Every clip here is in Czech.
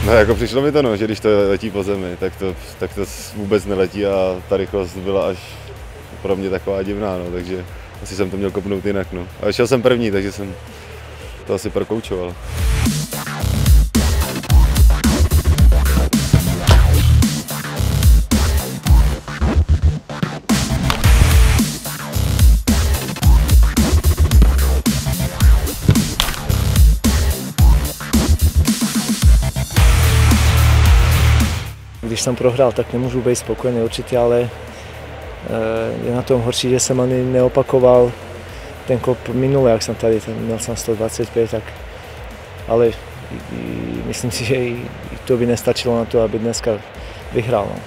No jako přišlo mi to, no, že když to letí po zemi, tak to vůbec neletí a ta rychlost byla až pro mě taková divná, no, takže asi jsem to měl kopnout jinak. No. Ale šel jsem první, takže jsem to asi prokoučoval. Když jsem prohrál, tak nemůžu být spokojený určitě, ale je na tom horší, že jsem ani neopakoval ten kop minule, jak jsem tady, měl jsem 125, tak, ale myslím si, že i to by nestačilo na to, aby dneska vyhrál. No.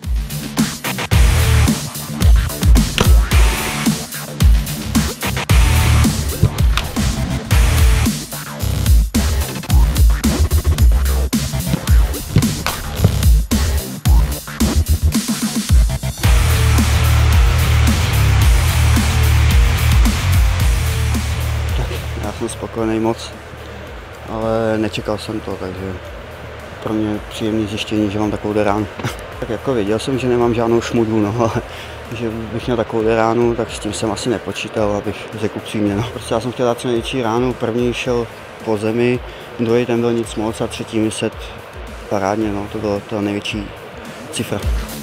Já jsem spokojený moc, ale nečekal jsem to, takže pro mě příjemné zjištění, že mám takovou ránu. Tak jako věděl jsem, že nemám žádnou šmudlu, no, ale že bych měl takovou ránu, tak s tím jsem asi nepočítal, abych řekl upřímně. No. Prostě já jsem chtěl dát co největší ránu, první šel po zemi, druhý ten byl nic moc a třetí set parádně, no, to byla ta největší cifra.